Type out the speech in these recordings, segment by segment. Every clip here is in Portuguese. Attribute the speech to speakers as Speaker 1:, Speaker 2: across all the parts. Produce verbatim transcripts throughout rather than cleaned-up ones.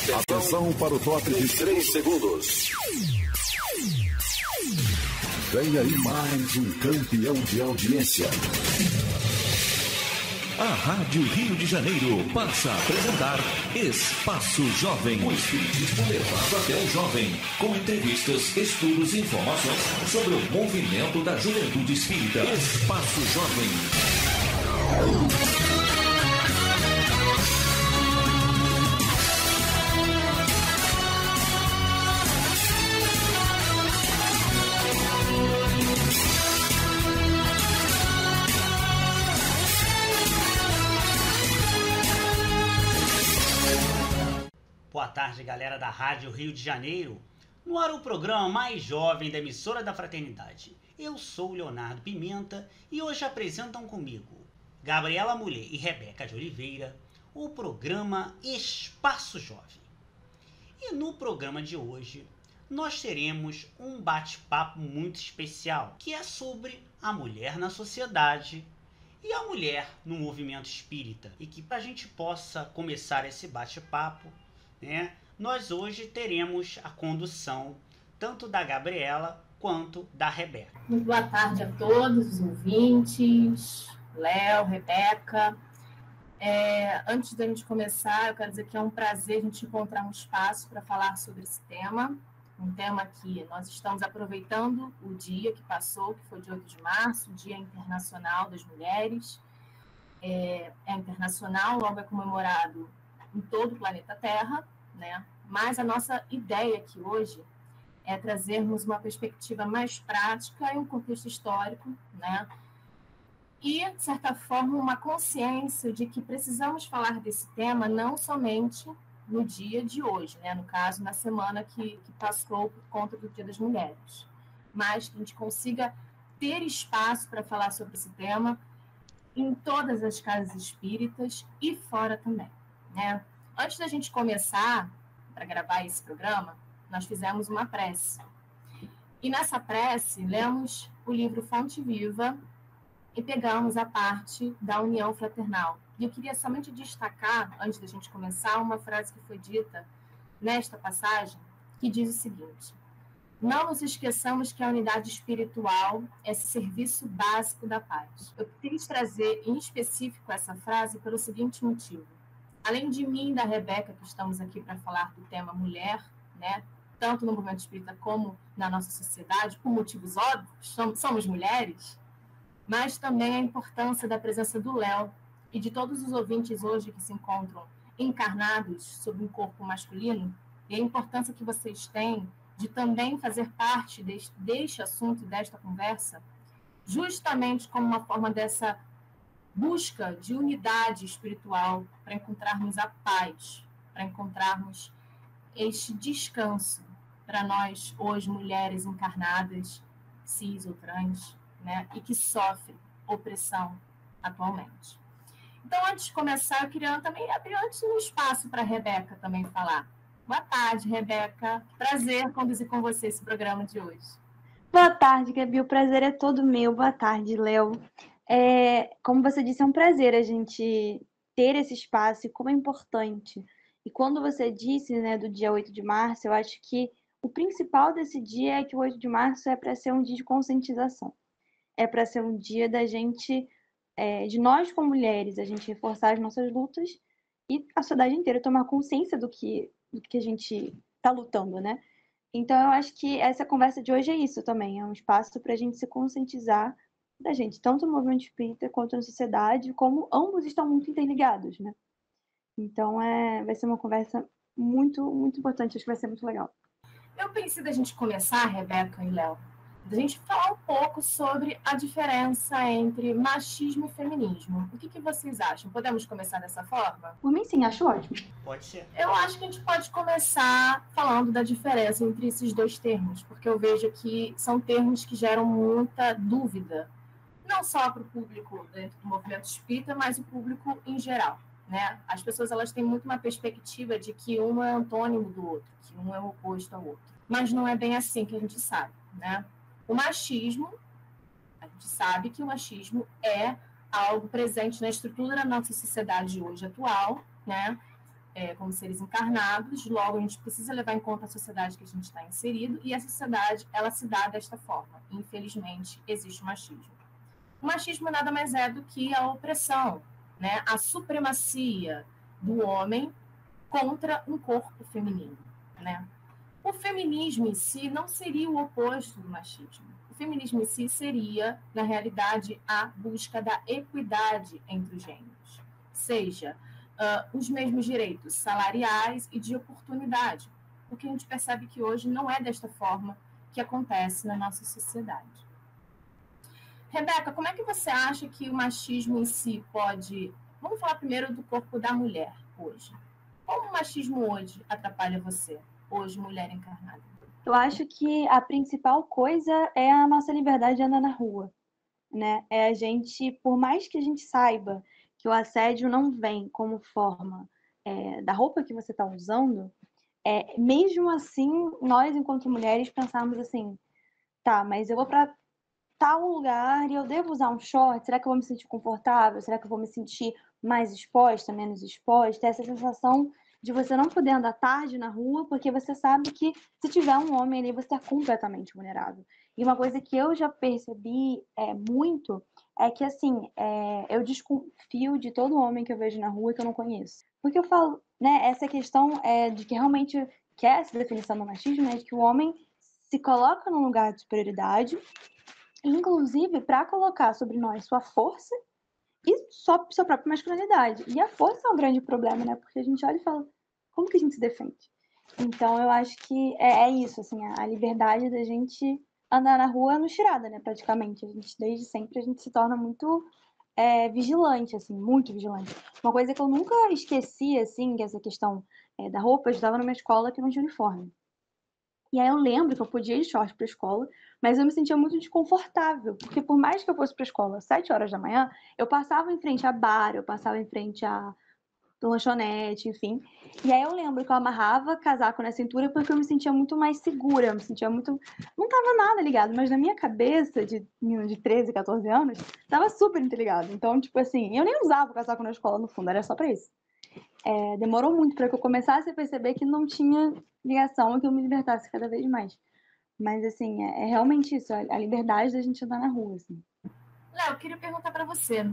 Speaker 1: Atenção para o top de três segundos. Vem aí mais um campeão de audiência.
Speaker 2: A Rádio Rio de Janeiro passa a apresentar Espaço Jovem. O espiritismo levado até o jovem, com entrevistas, estudos e informações sobre o movimento da juventude espírita. Espaço Jovem.
Speaker 3: Boa tarde, galera da Rádio Rio de Janeiro. No ar o programa mais jovem da emissora da Fraternidade. Eu sou Leonardo Pimenta e hoje apresentam comigo Gabriela Mulher e Rebeca de Oliveira o programa Espaço Jovem. E no programa de hoje nós teremos um bate-papo muito especial, que é sobre a mulher na sociedade e a mulher no movimento espírita. E que para a gente possa começar esse bate-papo, né, nós hoje teremos a condução tanto da Gabriela quanto da Rebeca.
Speaker 4: Muito boa tarde a todos os ouvintes, Léo, Rebeca. É, antes da gente começar, eu quero dizer que é um prazer a gente encontrar um espaço para falar sobre esse tema, um tema que nós estamos aproveitando o dia que passou, que foi dia oito de março, Dia Internacional das Mulheres. É, é internacional, logo é comemorado em todo o planeta Terra, né? Mas a nossa ideia aqui hoje é trazermos uma perspectiva mais prática e um contexto histórico, né? E, de certa forma, uma consciência de que precisamos falar desse tema não somente no dia de hoje, né? No caso, na semana que, que passou por conta do Dia das Mulheres, mas que a gente consiga ter espaço para falar sobre esse tema em todas as casas espíritas e fora também, né? Antes da gente começar para gravar esse programa, nós fizemos uma prece. E nessa prece, lemos o livro Fonte Viva e pegamos a parte da união fraternal. E eu queria somente destacar, antes da gente começar, uma frase que foi dita nesta passagem, que diz o seguinte: não nos esqueçamos que a unidade espiritual é serviço básico da paz. Eu quis trazer em específico essa frase pelo seguinte motivo. Além de mim e da Rebeca, que estamos aqui para falar do tema mulher, né, tanto no movimento espírita como na nossa sociedade, por motivos óbvios, somos mulheres, mas também a importância da presença do Léo e de todos os ouvintes hoje que se encontram encarnados sob um corpo masculino, e a importância que vocês têm de também fazer parte deste, deste assunto, desta conversa, justamente como uma forma dessa busca de unidade espiritual para encontrarmos a paz, para encontrarmos este descanso para nós, hoje, mulheres encarnadas, cis ou trans, né, e que sofrem opressão atualmente. Então, antes de começar, eu queria também abrir antes um espaço para a Rebeca também falar. Boa tarde, Rebeca. Prazer conduzir com você esse programa de hoje.
Speaker 5: Boa tarde, Gabi. O prazer é todo meu. Boa tarde, Léo. É, como você disse, é um prazer a gente ter esse espaço e como é importante. E quando você disse, né, do dia oito de março, eu acho que o principal desse dia é que o oito de março é para ser um dia de conscientização. É para ser um dia da gente, é, de nós como mulheres, a gente reforçar as nossas lutas e a sociedade inteira tomar consciência do que, do que a gente está lutando, né? Então, eu acho que essa conversa de hoje é isso também, é um espaço para a gente se conscientizar da gente, tanto no movimento espírita quanto na sociedade, como ambos estão muito interligados, né? Então, é, vai ser uma conversa muito, muito importante, acho que vai ser muito legal.
Speaker 4: Eu pensei da gente começar, Rebeca e Léo, da gente falar um pouco sobre a diferença entre machismo e feminismo. O que, que vocês acham? Podemos começar dessa forma?
Speaker 5: Por mim, sim, acho ótimo.
Speaker 3: Pode ser.
Speaker 4: Eu acho que a gente pode começar falando da diferença entre esses dois termos, porque eu vejo que são termos que geram muita dúvida, não só para o público dentro do movimento espírita, mas o público em geral, né? As pessoas elas têm muito uma perspectiva de que um é antônimo do outro, que um é o oposto ao outro. Mas não é bem assim que a gente sabe, né? O machismo, a gente sabe que o machismo é algo presente na estrutura da nossa sociedade hoje atual, né? é, como seres encarnados, logo a gente precisa levar em conta a sociedade que a gente está inserido, e a sociedade, ela se dá desta forma. Infelizmente, existe o machismo. O machismo nada mais é do que a opressão, né? A supremacia do homem contra um corpo feminino, né? O feminismo em si não seria o oposto do machismo. O feminismo em si seria, na realidade, a busca da equidade entre os gêneros, seja uh, os mesmos direitos salariais e de oportunidade, porque a gente percebe que hoje não é desta forma que acontece na nossa sociedade. Rebeca, como é que você acha que o machismo em si pode... Vamos falar primeiro do corpo da mulher hoje. Como o machismo hoje atrapalha você, hoje, mulher encarnada?
Speaker 5: Eu acho que a principal coisa é a nossa liberdade de andar na rua, né? É a gente, por mais que a gente saiba que o assédio não vem como forma é, da roupa que você está usando, é, mesmo assim, nós, enquanto mulheres, pensamos assim, tá, mas eu vou para tal lugar e eu devo usar um short? Será que eu vou me sentir confortável? Será que eu vou me sentir mais exposta, menos exposta? Essa sensação de você não poder andar tarde na rua, porque você sabe que se tiver um homem ali, você é completamente vulnerável. E uma coisa que eu já percebi é, muito é que, assim, é, eu desconfio de todo homem que eu vejo na rua que eu não conheço. Porque eu falo, né, essa questão é de que realmente, que é essa definição do machismo, né, de que o homem se coloca num lugar de superioridade, inclusive para colocar sobre nós sua força e sua, sua própria masculinidade. E a força é um grande problema, né? Porque a gente olha e fala, como que a gente se defende? Então, eu acho que é, é isso, assim, a, a liberdade da gente andar na rua nos tirada, né? Praticamente. A gente, desde sempre, a gente se torna muito é, vigilante, assim, muito vigilante. Uma coisa que eu nunca esqueci, assim, que essa questão é, da roupa, eu estudava numa escola que não tinha uniforme. E aí eu lembro que eu podia ir de short para a escola, mas eu me sentia muito desconfortável, porque por mais que eu fosse para a escola às sete horas da manhã, eu passava em frente a bar, eu passava em frente a lanchonete, enfim. E aí eu lembro que eu amarrava casaco na cintura porque eu me sentia muito mais segura, eu me sentia muito... Não tava nada ligado, mas na minha cabeça, de menina de treze, catorze anos, tava super interligado. Então, tipo assim, eu nem usava o casaco na escola, no fundo, era só pra isso. É, demorou muito para que eu começasse a perceber que não tinha ligação e que eu me libertasse cada vez mais. Mas, assim, é, é realmente isso, a, a liberdade da gente andar na rua, assim.
Speaker 4: Léo, eu queria perguntar para você,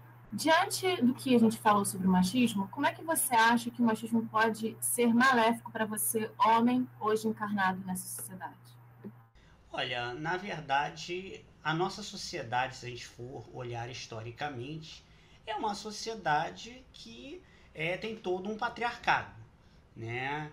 Speaker 4: diante do que a gente falou sobre o machismo, como é que você acha que o machismo pode ser maléfico para você, homem, hoje encarnado nessa sociedade?
Speaker 3: Olha, na verdade, a nossa sociedade, se a gente for olhar historicamente, é uma sociedade que é, tem todo um patriarcado, né?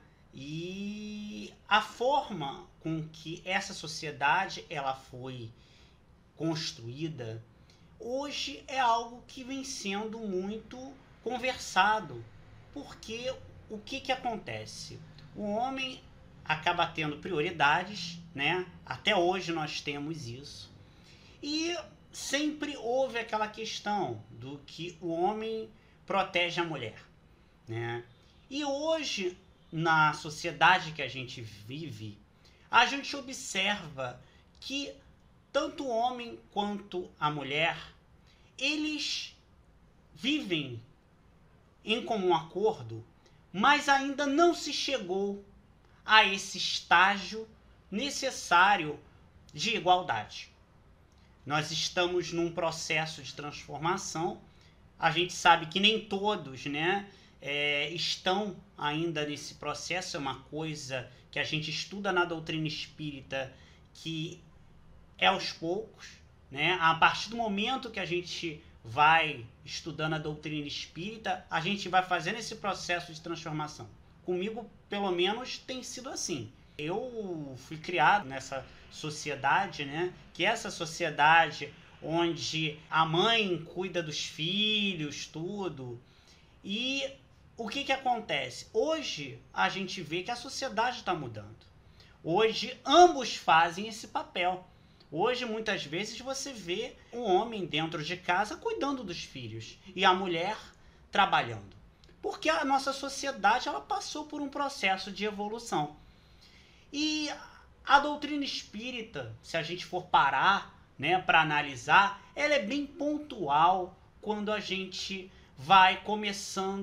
Speaker 3: E a forma com que essa sociedade ela foi construída hoje é algo que vem sendo muito conversado, porque o que que acontece? O homem acaba tendo prioridades, né? Até hoje nós temos isso. E sempre houve aquela questão do que o homem protege a mulher, né? E hoje, na sociedade que a gente vive, a gente observa que tanto o homem quanto a mulher, eles vivem em comum acordo, mas ainda não se chegou a esse estágio necessário de igualdade. Nós estamos num processo de transformação. A gente sabe que nem todos, né, é, estão ainda nesse processo. É uma coisa que a gente estuda na doutrina espírita, que é aos poucos, né? A partir do momento que a gente vai estudando a doutrina espírita, a gente vai fazendo esse processo de transformação. Comigo, pelo menos, tem sido assim. Eu fui criado nessa sociedade, né? Que é essa sociedade onde a mãe cuida dos filhos, tudo. E o que que acontece? Hoje a gente vê que a sociedade está mudando. Hoje ambos fazem esse papel. Hoje, muitas vezes, você vê um homem dentro de casa cuidando dos filhos e a mulher trabalhando. Porque a nossa sociedade ela passou por um processo de evolução. E a doutrina espírita, se a gente for parar, né, para analisar, ela é bem pontual quando a gente vai começando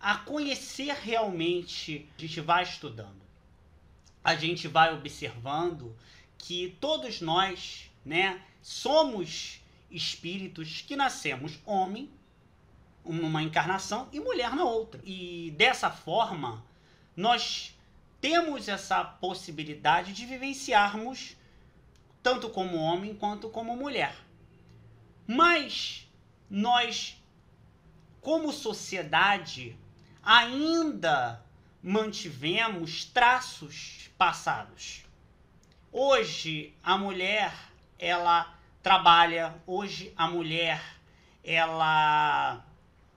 Speaker 3: a conhecer realmente, a gente vai estudando, a gente vai observando que todos nós, né, somos espíritos que nascemos homem numa encarnação e mulher na outra. E dessa forma, nós temos essa possibilidade de vivenciarmos tanto como homem quanto como mulher. Mas nós, como sociedade, ainda mantivemos traços passados. Hoje a mulher, ela trabalha, hoje a mulher, ela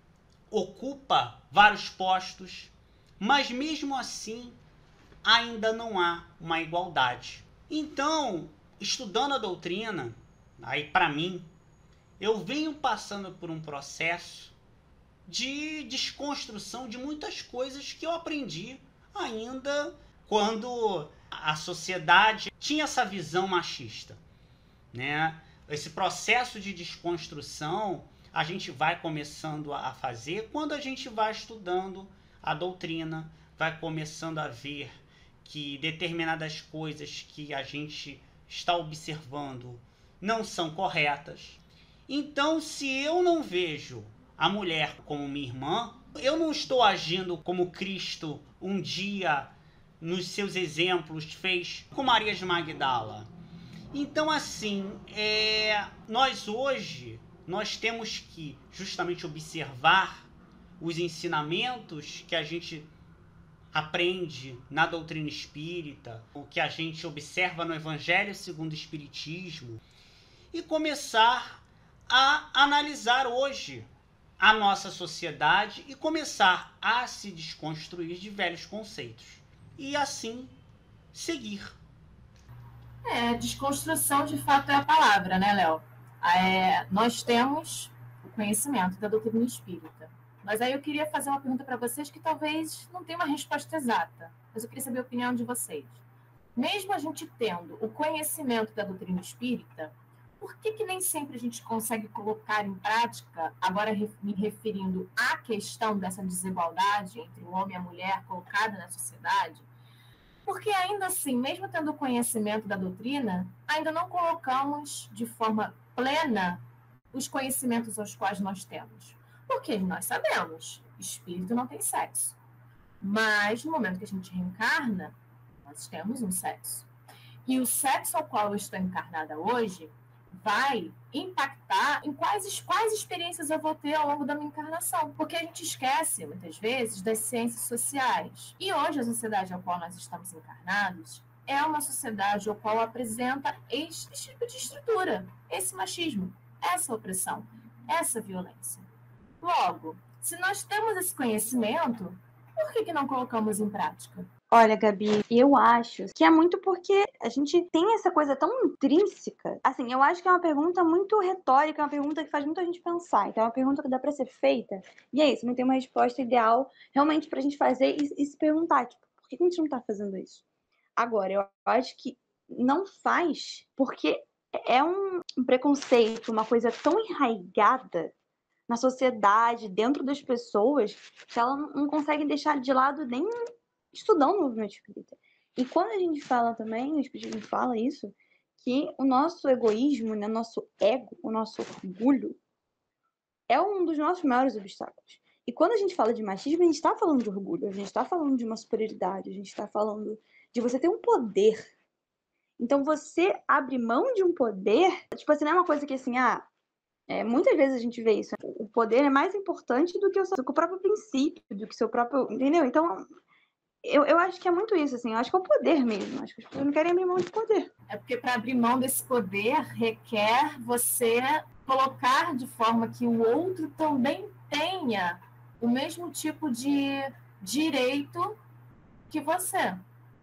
Speaker 3: ocupa vários postos, mas mesmo assim ainda não há uma igualdade. Então, estudando a doutrina, aí para mim, eu venho passando por um processo de desconstrução de muitas coisas que eu aprendi ainda quando a sociedade tinha essa visão machista, né? Esse processo de desconstrução a gente vai começando a fazer quando a gente vai estudando a doutrina, vai começando a ver que determinadas coisas que a gente está observando não são corretas. Então, se eu não vejo a mulher como minha irmã, eu não estou agindo como Cristo um dia, nos seus exemplos, fez com Maria de Magdala. Então, assim, é, nós hoje, nós temos que justamente observar os ensinamentos que a gente aprende na doutrina espírita, o que a gente observa no Evangelho segundo o Espiritismo, e começar a analisar hoje a nossa sociedade e começar a se desconstruir de velhos conceitos. E assim seguir.
Speaker 4: É, desconstrução de fato é a palavra, né, Léo? É, nós temos o conhecimento da doutrina espírita. Mas aí eu queria fazer uma pergunta para vocês que talvez não tenha uma resposta exata, mas eu queria saber a opinião de vocês. Mesmo a gente tendo o conhecimento da doutrina espírita, por que que nem sempre a gente consegue colocar em prática, agora me referindo à questão dessa desigualdade entre o homem e a mulher colocada na sociedade? Porque ainda assim, mesmo tendo o conhecimento da doutrina, ainda não colocamos de forma plena os conhecimentos aos quais nós temos. Porque nós sabemos, espírito não tem sexo. Mas no momento que a gente reencarna, nós temos um sexo. E o sexo ao qual eu estou encarnada hoje vai impactar em quais, quais experiências eu vou ter ao longo da minha encarnação. Porque a gente esquece, muitas vezes, das ciências sociais. E hoje a sociedade ao qual nós estamos encarnados é uma sociedade ao qual apresenta esse tipo de estrutura, esse machismo, essa opressão, essa violência. Logo, se nós temos esse conhecimento, por que que não colocamos em prática?
Speaker 5: Olha, Gabi, eu acho que é muito porque a gente tem essa coisa tão intrínseca. Assim, eu acho que é uma pergunta muito retórica, é uma pergunta que faz muita gente pensar. Então, é uma pergunta que dá pra ser feita. E é isso, não tem uma resposta ideal realmente pra gente fazer e, e se perguntar, tipo, por que a gente não tá fazendo isso? Agora, eu acho que não faz porque é um, um preconceito, uma coisa tão enraigada na sociedade, dentro das pessoas, que ela não consegue deixar de lado nem estudando o movimento espírita. E quando a gente fala também, o espiritismo fala isso, que o nosso egoísmo, né, nosso ego, o nosso orgulho, é um dos nossos maiores obstáculos. E quando a gente fala de machismo, a gente está falando de orgulho, a gente está falando de uma superioridade, a gente está falando de você ter um poder. Então, você abre mão de um poder, tipo assim, não é uma coisa que assim, ah, É, muitas vezes a gente vê isso. O poder é mais importante do que o, seu, do que o próprio princípio, do que o seu próprio... Entendeu? Então, eu, eu acho que é muito isso, assim. Eu acho que é o poder mesmo. Acho que as pessoas não querem abrir mão de poder.
Speaker 4: É porque para abrir mão desse poder requer você colocar de forma que o outro também tenha o mesmo tipo de direito que você.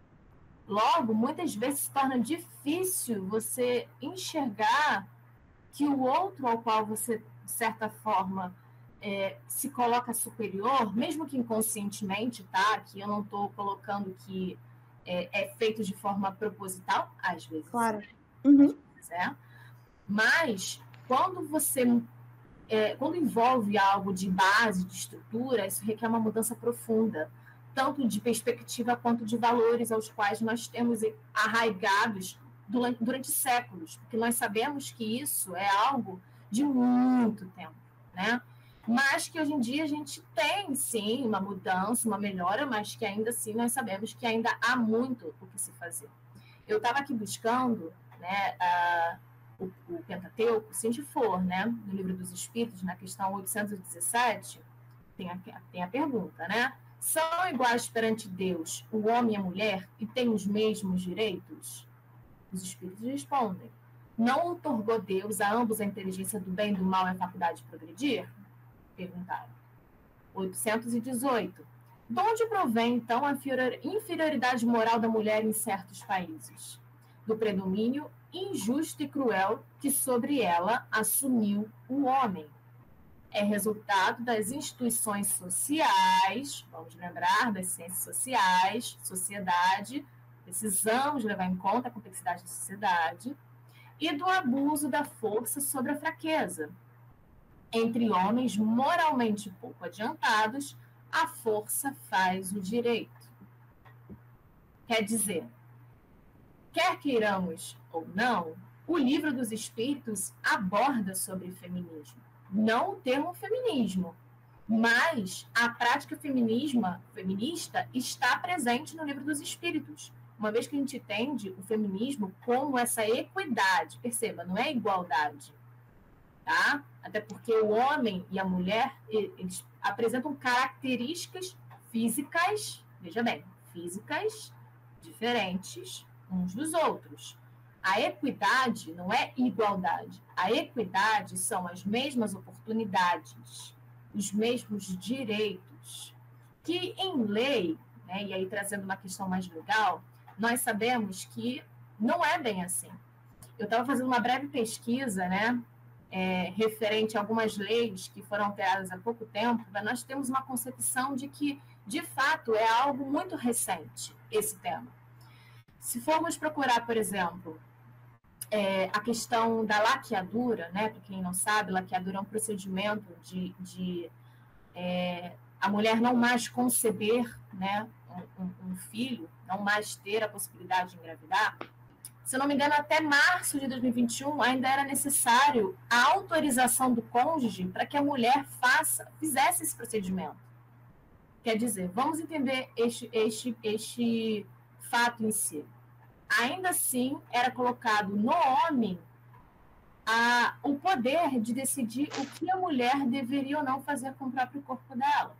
Speaker 4: Logo, muitas vezes se torna difícil você enxergar que o outro ao qual você, de certa forma, é, se coloca superior, mesmo que inconscientemente, tá? Que eu não estou colocando que é, é feito de forma proposital, às vezes.
Speaker 5: Claro. Uhum.
Speaker 4: É. Mas, quando você é, quando envolve algo de base, de estrutura, isso requer uma mudança profunda, tanto de perspectiva quanto de valores aos quais nós temos arraigados durante, durante séculos, porque nós sabemos que isso é algo de muito tempo, né? Mas que hoje em dia a gente tem, sim, uma mudança, uma melhora, mas que ainda assim nós sabemos que ainda há muito o que se fazer. Eu estava aqui buscando, né, a, o, o Pentateuco, se a gente for, né, no Livro dos Espíritos, na questão oitocentos e dezessete, tem a, tem a pergunta, né? São iguais perante Deus o homem e a mulher e têm os mesmos direitos? Os Espíritos respondem: não outorgou Deus a ambos a inteligência do bem e do mal e a faculdade de progredir? Perguntaram. oitocentos e dezoito. De onde provém, então, a inferioridade moral da mulher em certos países? Do predomínio injusto e cruel que sobre ela assumiu o homem. É resultado das instituições sociais, vamos lembrar das ciências sociais, sociedade, precisamos levar em conta a complexidade da sociedade, e do abuso da força sobre a fraqueza. Entre homens moralmente pouco adiantados, a força faz o direito. Quer dizer, quer queiramos ou não, o Livro dos Espíritos aborda sobre feminismo. Não o termo feminismo, mas a prática feminismo, feminista está presente no Livro dos Espíritos, uma vez que a gente entende o feminismo como essa equidade. Perceba, não é igualdade. Tá? Até porque o homem e a mulher, eles apresentam características físicas, veja bem, físicas diferentes uns dos outros. A equidade não é igualdade. A equidade são as mesmas oportunidades, os mesmos direitos, que em lei, né, e aí trazendo uma questão mais legal, nós sabemos que não é bem assim. Eu estava fazendo uma breve pesquisa, né, É, referente a algumas leis que foram alteradas há pouco tempo, mas nós temos uma concepção de que, de fato, é algo muito recente, esse tema. Se formos procurar, por exemplo, é, a questão da laqueadura, né, para quem não sabe, laqueadura é um procedimento de, de é, a mulher não mais conceber, né, um, um filho, não mais ter a possibilidade de engravidar. Se não me engano, até março de dois mil e vinte e um ainda era necessário a autorização do cônjuge para que a mulher faça, fizesse esse procedimento. Quer dizer, vamos entender este, este, este fato em si. Ainda assim, era colocado no homem a, o poder de decidir o que a mulher deveria ou não fazer com o próprio corpo dela.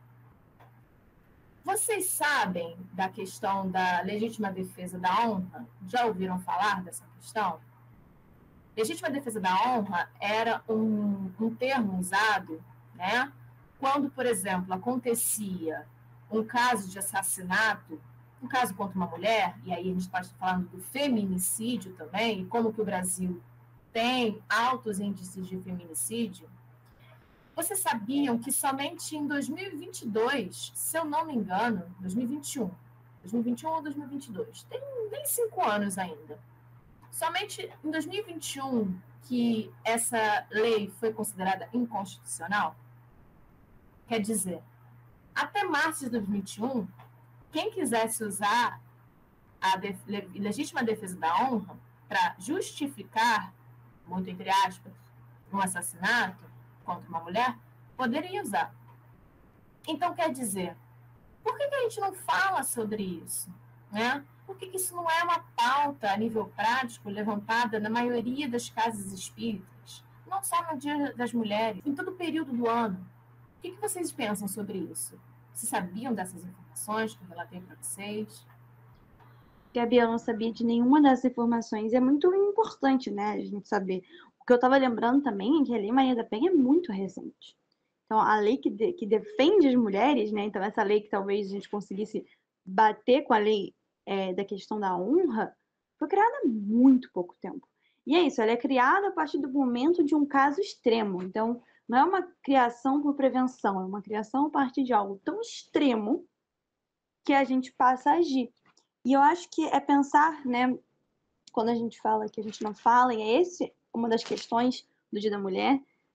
Speaker 4: Vocês sabem da questão da legítima defesa da honra? Já ouviram falar dessa questão? Legítima defesa da honra era um, um termo usado, né, quando, por exemplo, acontecia um caso de assassinato, um caso contra uma mulher, e aí a gente pode estar falando do feminicídio também, e como que o Brasil tem altos índices de feminicídio. Vocês sabiam que somente em dois mil e vinte e dois, se eu não me engano, dois mil e vinte e um, dois mil e vinte e um ou dois mil e vinte e dois, tem nem cinco anos ainda, somente em dois mil e vinte e um que essa lei foi considerada inconstitucional? Quer dizer, até março de dois mil e vinte e um, quem quisesse usar a def- legítima defesa da honra para justificar, muito entre aspas, um assassinato contra uma mulher, poderia usar. Então, quer dizer, por que, que a gente não fala sobre isso? Né? Por que, que isso não é uma pauta a nível prático levantada na maioria das casas espíritas? Não só no Dia das Mulheres, em todo o período do ano. O que, que vocês pensam sobre isso? Vocês sabiam dessas informações que eu relatei para vocês?
Speaker 5: Gabi, eu não sabia de nenhuma dessas informações. É muito importante, né, a gente saber. O que eu estava lembrando também é que a Lei Maria da Penha é muito recente. Então, a lei que, de, que defende as mulheres, né, então essa lei que talvez a gente conseguisse bater com a lei é, da questão da honra, foi criada há muito pouco tempo. E é isso, ela é criada a partir do momento de um caso extremo. Então, não é uma criação por prevenção, é uma criação a partir de algo tão extremo que a gente passa a agir. E eu acho que é pensar, né, quando a gente fala que a gente não fala, e é esse uma das questões do Dia da Mulher,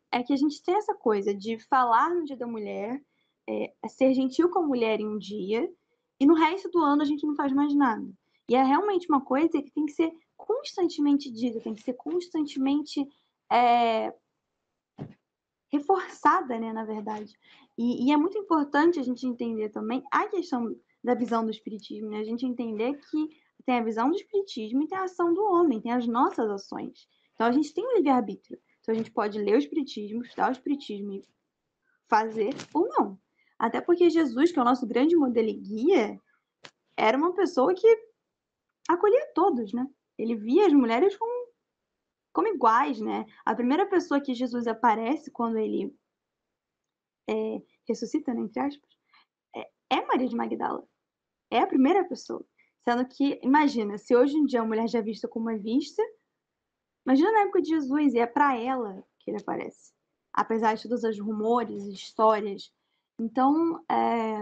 Speaker 5: é que a gente tem essa coisa de falar no Dia da Mulher, é, é ser gentil com a mulher em um dia, e no resto do ano a gente não faz mais nada. E é realmente uma coisa que tem que ser constantemente dita, tem que ser constantemente é, reforçada, né, na verdade. E, e é muito importante a gente entender também a questão da visão do espiritismo, né? A gente entender que tem a visão do espiritismo e tem a ação do homem, tem as nossas ações. Então a gente tem um livre-arbítrio. Então a gente pode ler o espiritismo, estudar o espiritismo e fazer ou não. Até porque Jesus, que é o nosso grande modelo e guia, era uma pessoa que acolhia todos, né? Ele via as mulheres como, como iguais, né? A primeira pessoa que Jesus aparece quando ele é, ressuscita, né, entre aspas, é, é Maria de Magdala. É a primeira pessoa. Sendo que, imagina, se hoje em dia a mulher já é vista como é vista, imagina na época de Jesus, e é para ela que ele aparece. Apesar de todos os rumores, histórias. Então, é,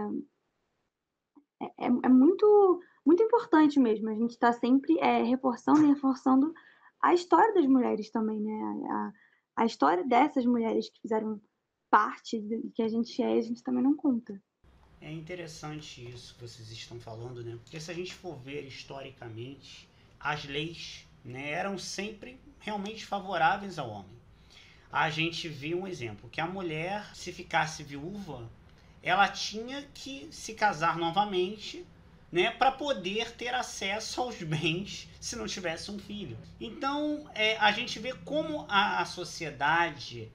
Speaker 5: é, é muito, muito importante mesmo. A gente está sempre é, reforçando e reforçando a história das mulheres também, né? A, a história dessas mulheres que fizeram parte do que a gente é e a gente também não conta.
Speaker 3: É interessante isso que vocês estão falando, né? Porque se a gente for ver historicamente, as leis, né, eram sempre realmente favoráveis ao homem. A gente viu um exemplo, que a mulher, se ficasse viúva, ela tinha que se casar novamente, né, para poder ter acesso aos bens se não tivesse um filho. Então, é, a gente vê como a, a sociedade,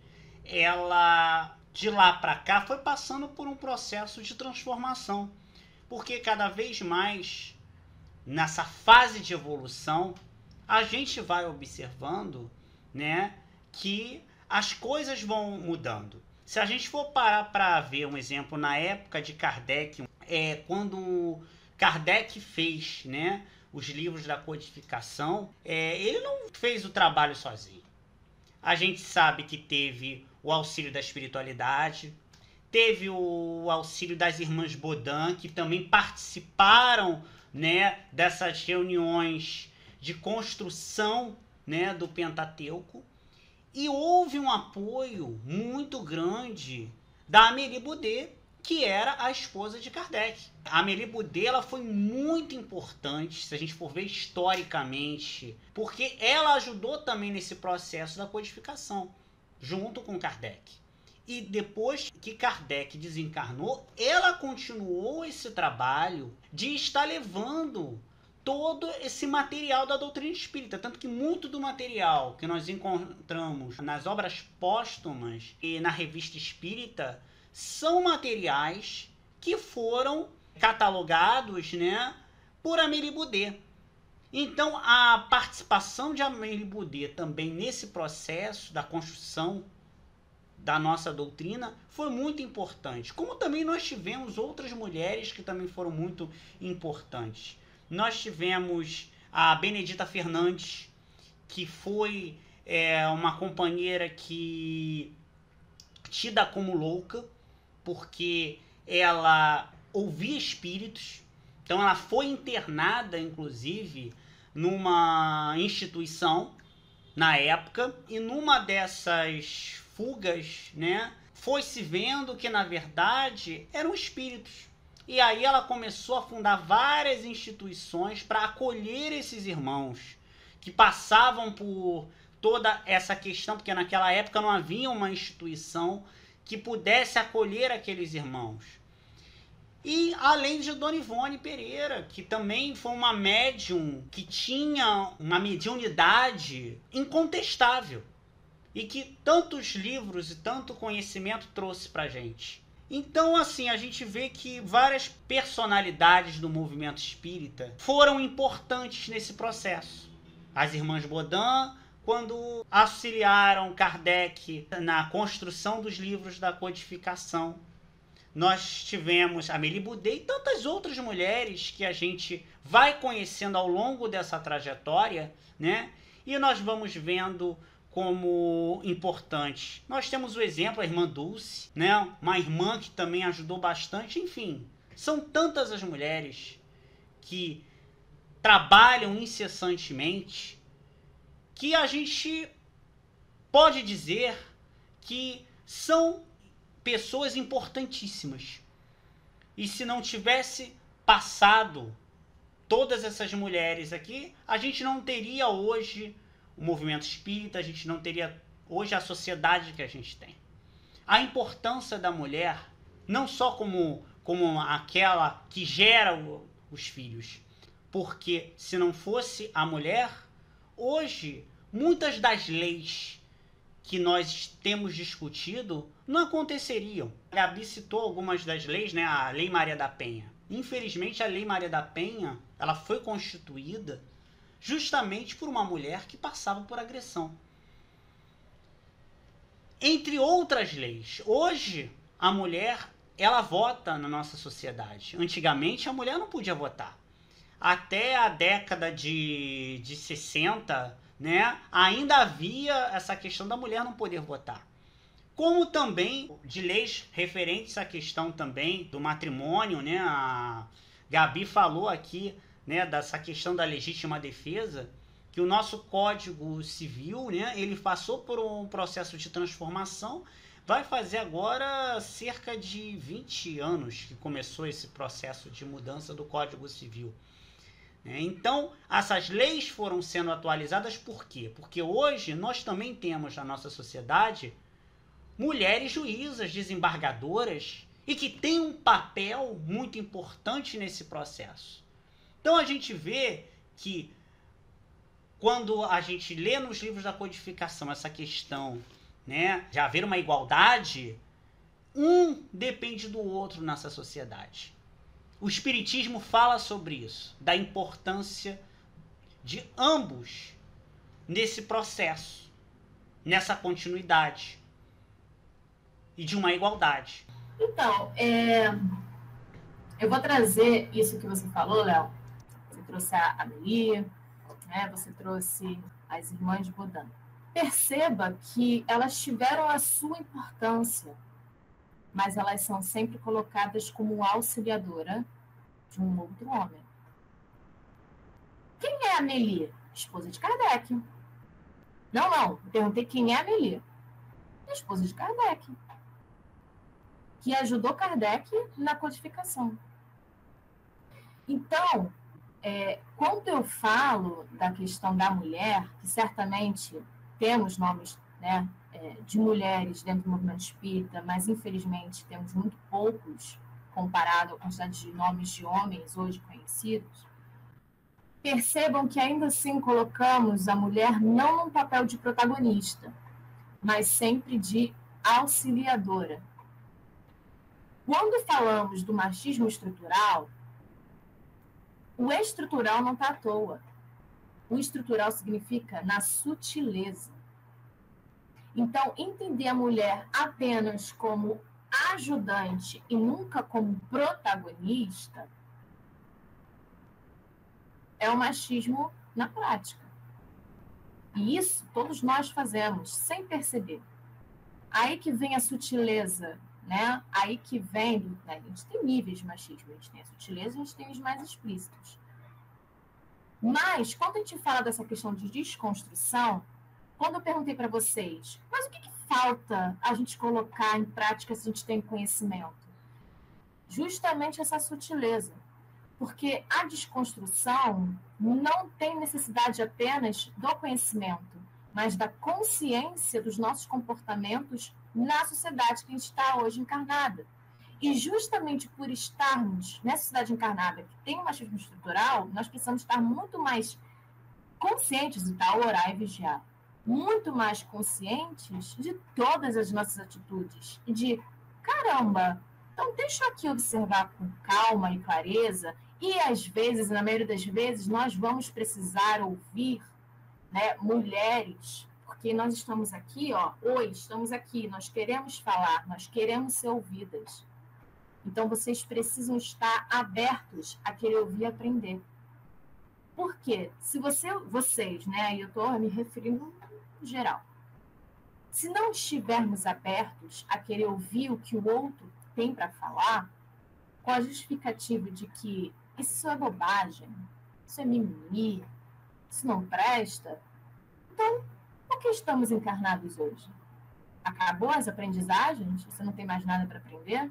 Speaker 3: ela, de lá para cá, foi passando por um processo de transformação. Porque cada vez mais, nessa fase de evolução, a gente vai observando, né, que as coisas vão mudando. Se a gente for parar para ver um exemplo na época de Kardec, é, quando Kardec fez, né, os livros da codificação, é, ele não fez o trabalho sozinho. A gente sabe que teve o auxílio da espiritualidade, teve o auxílio das irmãs Bodin, que também participaram, né, dessas reuniões de construção, né, do Pentateuco. E houve um apoio muito grande da Amélie Boudet, que era a esposa de Kardec. A Amélie Boudet, ela foi muito importante, se a gente for ver historicamente, porque ela ajudou também nesse processo da codificação, junto com Kardec. E depois que Kardec desencarnou, ela continuou esse trabalho de estar levando todo esse material da doutrina espírita. Tanto que muito do material que nós encontramos nas obras póstumas e na revista espírita são materiais que foram catalogados, né, por Amélie Boudet. Então, a participação de Amélie Boudet também nesse processo da construção da nossa doutrina foi muito importante. Como também nós tivemos outras mulheres que também foram muito importantes. Nós tivemos a Benedita Fernandes, que foi é, uma companheira que tida como louca, porque ela ouvia espíritos. Então ela foi internada, inclusive, numa instituição na época, e numa dessas fugas, né, foi se vendo que na verdade eram espíritos. E aí ela começou a fundar várias instituições para acolher esses irmãos que passavam por toda essa questão, porque naquela época não havia uma instituição que pudesse acolher aqueles irmãos. E além de Dona Ivone Pereira, que também foi uma médium que tinha uma mediunidade incontestável e que tantos livros e tanto conhecimento trouxe para a gente. Então, assim, a gente vê que várias personalidades do movimento espírita foram importantes nesse processo. As irmãs Bodin, quando auxiliaram Kardec na construção dos livros da codificação. Nós tivemos a Amélie Boudet e tantas outras mulheres que a gente vai conhecendo ao longo dessa trajetória, né? E nós vamos vendo como importante. Nós temos o exemplo, a irmã Dulce, né? Uma irmã que também ajudou bastante. Enfim, são tantas as mulheres que trabalham incessantemente que a gente pode dizer que são pessoas importantíssimas. E se não tivesse passado todas essas mulheres aqui, a gente não teria hoje o movimento espírita, a gente não teria hoje a sociedade que a gente tem. A importância da mulher, não só como, como aquela que gera o, os filhos, porque se não fosse a mulher, hoje muitas das leis que nós temos discutido não aconteceriam. A Gabi citou algumas das leis, né? A Lei Maria da Penha. Infelizmente, a Lei Maria da Penha, ela foi constituída justamente por uma mulher que passava por agressão. Entre outras leis. Hoje, a mulher, ela vota na nossa sociedade. Antigamente, a mulher não podia votar. Até a década de, de sessenta, né, ainda havia essa questão da mulher não poder votar. Como também de leis referentes à questão também do matrimônio, né? A Gabi falou aqui, né, dessa questão da legítima defesa, que o nosso Código Civil, né, ele passou por um processo de transformação, vai fazer agora cerca de vinte anos que começou esse processo de mudança do Código Civil. Então, essas leis foram sendo atualizadas por quê? Porque hoje nós também temos na nossa sociedade mulheres juízas, desembargadoras, e que têm um papel muito importante nesse processo. Então a gente vê que quando a gente lê nos livros da codificação essa questão, né, de haver uma igualdade, um depende do outro nessa sociedade. O Espiritismo fala sobre isso, da importância de ambos nesse processo, nessa continuidade e de uma igualdade.
Speaker 4: Então, é, eu vou trazer isso que você falou, Léo. Você trouxe a Amélie, né? Você trouxe as irmãs de Baudin. Perceba que elas tiveram a sua importância, mas elas são sempre colocadas como auxiliadora de um outro homem. Quem é a Amélie? Esposa de Kardec. Não, não. Eu perguntei quem é a Amélie. Esposa de Kardec. Que ajudou Kardec na codificação. Então, é, quando eu falo da questão da mulher, que certamente temos nomes, né, é, de mulheres dentro do movimento espírita, mas infelizmente temos muito poucos comparado à quantidade de nomes de homens hoje conhecidos, percebam que ainda assim colocamos a mulher não num papel de protagonista, mas sempre de auxiliadora. Quando falamos do machismo estrutural, o estrutural não está à toa. O estrutural significa na sutileza. Então, entender a mulher apenas como ajudante e nunca como protagonista é o machismo na prática. E isso todos nós fazemos, sem perceber. Aí que vem a sutileza, né? Aí que vem... Né? A gente tem níveis de machismo, a gente tem a sutileza, a gente tem os mais explícitos. Mas, quando a gente fala dessa questão de desconstrução, quando eu perguntei para vocês, mas o que, que falta a gente colocar em prática se a gente tem conhecimento? Justamente essa sutileza. Porque a desconstrução não tem necessidade apenas do conhecimento, mas da consciência dos nossos comportamentos na sociedade que a gente está hoje encarnada. E justamente por estarmos nessa sociedade encarnada que tem um machismo estrutural, nós precisamos estar muito mais conscientes de tal, orar e vigiar. Muito mais conscientes de todas as nossas atitudes. E de, caramba, então deixa eu aqui observar com calma e clareza. E às vezes, na maioria das vezes, nós vamos precisar ouvir, né, mulheres, porque nós estamos aqui, ó, oi, estamos aqui, nós queremos falar, nós queremos ser ouvidas. Então, vocês precisam estar abertos a querer ouvir e aprender. Por quê? Se você, vocês, né, e eu estou me referindo em geral, se não estivermos abertos a querer ouvir o que o outro tem para falar, com a justificativa de que isso é bobagem, isso é mimimi, isso não presta, então, por que estamos encarnados hoje? Acabou as aprendizagens? Você não tem mais nada para aprender?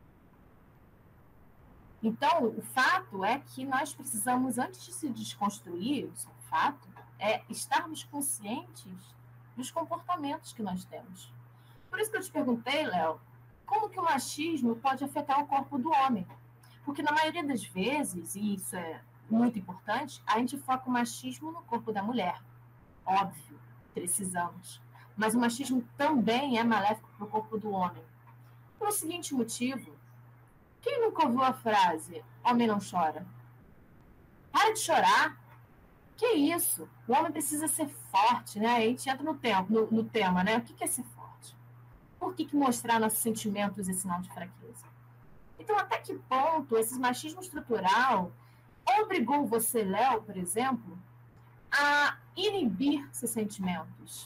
Speaker 4: Então, o fato é que nós precisamos, antes de se desconstruir, isso é um fato, é estarmos conscientes dos comportamentos que nós temos. Por isso que eu te perguntei, Léo, como que o machismo pode afetar o corpo do homem? Porque na maioria das vezes, e isso é muito importante, a gente foca o machismo no corpo da mulher. Óbvio, precisamos. Mas o machismo também é maléfico para o corpo do homem. Pelo seguinte motivo: quem nunca ouviu a frase, homem não chora? Para de chorar. Que isso? O homem precisa ser forte, né? A gente entra no, tempo, no, no tema, né? O que é ser forte? Por que, que mostrar nossos sentimentos é sinal de fraqueza? Então, até que ponto esse machismo estrutural obrigou você, Léo, por exemplo, a inibir seus sentimentos,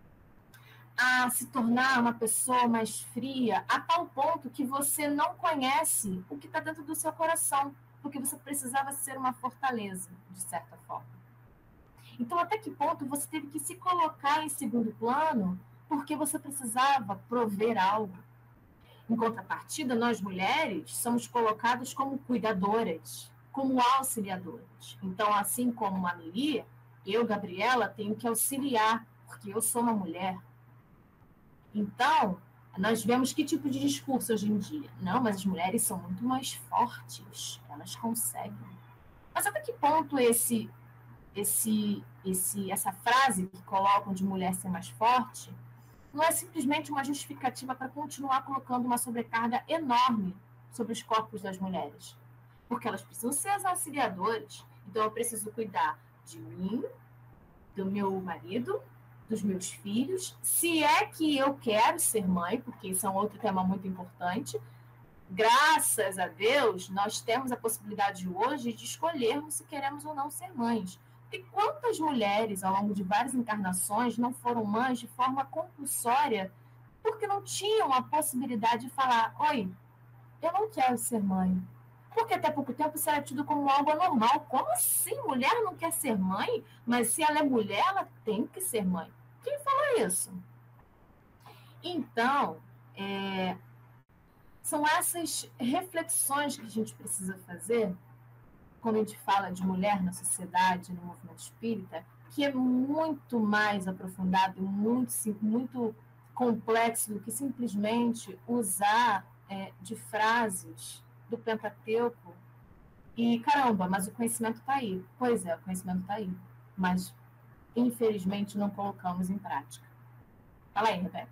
Speaker 4: a se tornar uma pessoa mais fria, a tal ponto que você não conhece o que está dentro do seu coração, porque você precisava ser uma fortaleza, de certa forma. Então, até que ponto você teve que se colocar em segundo plano porque você precisava prover algo? Em contrapartida, nós mulheres somos colocadas como cuidadoras, como auxiliadoras. Então, assim como a Mili, eu, Gabriela, tenho que auxiliar, porque eu sou uma mulher. Então, nós vemos que tipo de discurso hoje em dia? Não, mas as mulheres são muito mais fortes, elas conseguem. Mas até que ponto esse, esse, esse, essa frase que colocam de mulher ser mais forte não é simplesmente uma justificativa para continuar colocando uma sobrecarga enorme sobre os corpos das mulheres? Porque elas precisam ser as auxiliadoras. Então, eu preciso cuidar de mim, do meu marido, dos meus filhos, se é que eu quero ser mãe, porque isso é um outro tema muito importante. Graças a Deus, nós temos a possibilidade hoje de escolhermos se queremos ou não ser mães. E quantas mulheres, ao longo de várias encarnações, não foram mães de forma compulsória porque não tinham a possibilidade de falar: oi, eu não quero ser mãe. Porque até pouco tempo isso era tido como algo anormal. Como assim? Mulher não quer ser mãe? Mas se ela é mulher, ela tem que ser mãe. Quem falou isso? Então, é, são essas reflexões que a gente precisa fazer quando a gente fala de mulher na sociedade, no movimento espírita, que é muito mais aprofundado, muito, muito complexo do que simplesmente usar é, de frases do Pentateuco e, caramba, mas o conhecimento está aí. Pois é, o conhecimento está aí, mas, infelizmente, não colocamos em prática. Fala aí, Rebeca.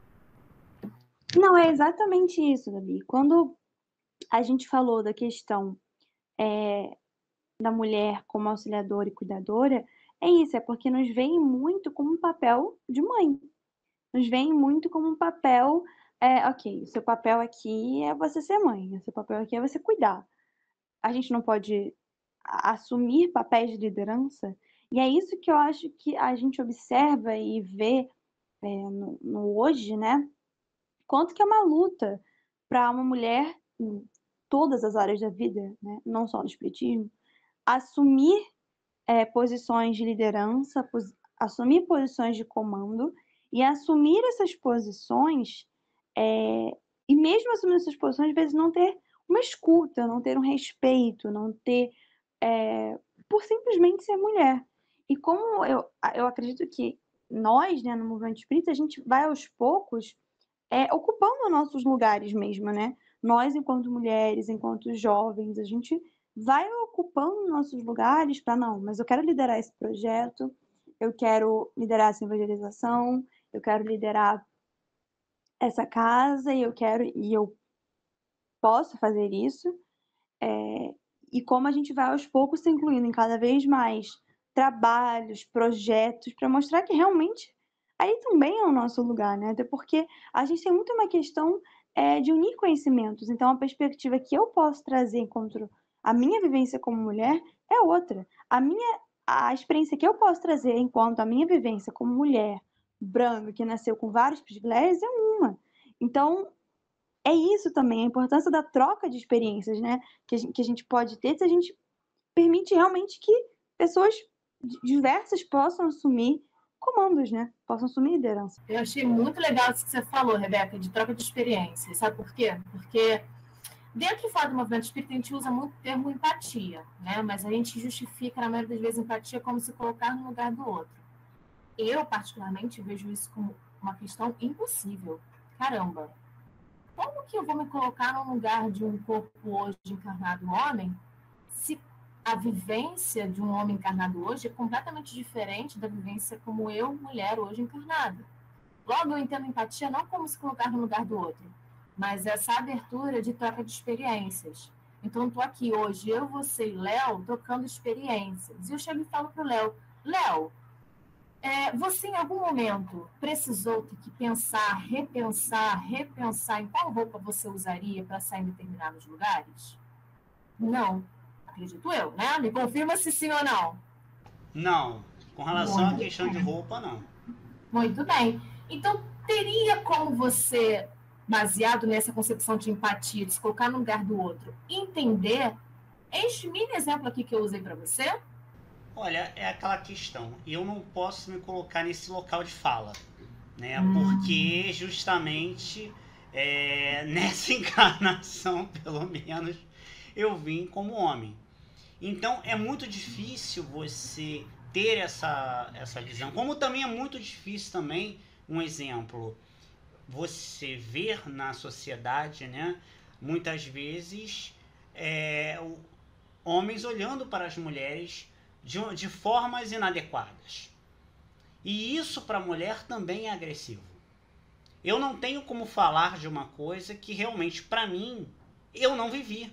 Speaker 5: Não, é exatamente isso, Gabi. Quando a gente falou da questão é, da mulher como auxiliadora e cuidadora, é isso, é porque nos veem muito como um papel de mãe. Nos veem muito como um papel, é, ok, o seu papel aqui é você ser mãe, o seu papel aqui é você cuidar. A gente não pode assumir papéis de liderança, e é isso que eu acho que a gente observa e vê é, no, no hoje, né? Quanto que é uma luta para uma mulher em todas as áreas da vida, né? Não só no espiritismo, assumir é, posições de liderança, pos assumir posições de comando e assumir essas posições é, e mesmo assumir essas posições, às vezes não ter uma escuta, não ter um respeito, não ter é, por simplesmente ser mulher. E como eu, eu acredito que nós, né, no movimento espírita, a gente vai aos poucos é, ocupando nossos lugares mesmo, né? Nós, enquanto mulheres, enquanto jovens, a gente vai ocupando nossos lugares para, não, mas eu quero liderar esse projeto, eu quero liderar essa evangelização, eu quero liderar essa casa, e eu quero, e eu posso fazer isso. É, e como a gente vai aos poucos se incluindo em cada vez mais trabalhos, projetos, para mostrar que realmente aí também é o nosso lugar, né? Até porque a gente tem muito uma questão é, de unir conhecimentos. Então, a perspectiva que eu posso trazer enquanto a minha vivência como mulher é outra. A minha a experiência que eu posso trazer enquanto a minha vivência como mulher branca, que nasceu com vários privilégios, é uma. Então, é isso também, a importância da troca de experiências, né? Que a gente, que a gente pode ter se a gente permite realmente que pessoas diversas possam assumir comandos, né? Possam assumir liderança.
Speaker 4: Eu achei muito legal isso que você falou, Rebeca, de troca de experiência. Sabe por quê? Porque dentro e fora do movimento espírita, a gente usa muito o termo empatia, né? Mas a gente justifica, na maioria das vezes, empatia como se colocar no lugar do outro. Eu, particularmente, vejo isso como uma questão impossível. Caramba, como que eu vou me colocar no lugar de um corpo hoje encarnado homem, se a vivência de um homem encarnado hoje é completamente diferente da vivência como eu, mulher, hoje encarnada? Logo, eu entendo empatia não como se colocar no lugar do outro, mas essa abertura de troca de experiências. Então, estou aqui hoje, eu, você e Léo, trocando experiências. E eu chego e falo para o Léo, Léo, é, você em algum momento precisou ter que pensar, repensar, repensar em qual roupa você usaria para sair em determinados lugares? Não. Acredito eu, né? Me confirma se sim ou não.
Speaker 3: Não. Com relação Muito à questão bem. de roupa, não.
Speaker 4: Muito bem. Então, teria como você, baseado nessa concepção de empatia, de se colocar no lugar do outro, entender este mini exemplo aqui que eu usei para você?
Speaker 3: Olha, é aquela questão. Eu não posso me colocar nesse local de fala, né?
Speaker 4: Hum.
Speaker 3: Porque justamente é, nessa encarnação, pelo menos, eu vim como homem. Então é muito difícil você ter essa, essa visão. Como também é muito difícil também, um exemplo, você ver na sociedade, né, muitas vezes é, homens olhando para as mulheres de, de formas inadequadas. E isso para a mulher também é agressivo. Eu não tenho como falar de uma coisa que realmente para mim eu não vivi.